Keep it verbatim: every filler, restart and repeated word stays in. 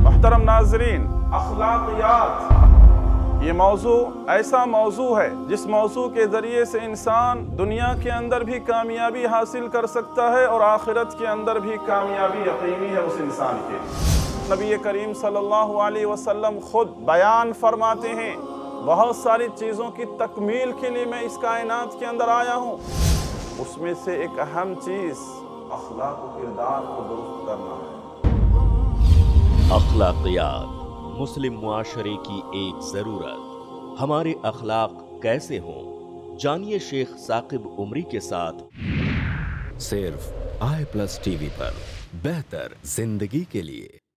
मोहतरम नाज़रीन, अखलाकियात ये मौजू ऐसा मौजू है जिस मौजू के ज़रिए से इंसान दुनिया के अंदर भी कामयाबी हासिल कर सकता है और आखिरत के अंदर भी कामयाबी यकीनी है उस इंसान के। नबी करीम सल्लल्लाहु अलैहि वसल्लम खुद बयान फरमाते हैं, बहुत सारी चीज़ों की तकमील के लिए मैं इस कायनात के अंदर आया हूँ, उसमें से एक अहम चीज़ अखलाक व किरदार को दुरुस्त करना है। अखलाकियात मुस्लिम मुआशरे की एक ज़रूरत। हमारे अखलाक कैसे हों, जानिए शेख साकिब उमरी के साथ सिर्फ आई प्लस टीवी पर, बेहतर जिंदगी के लिए।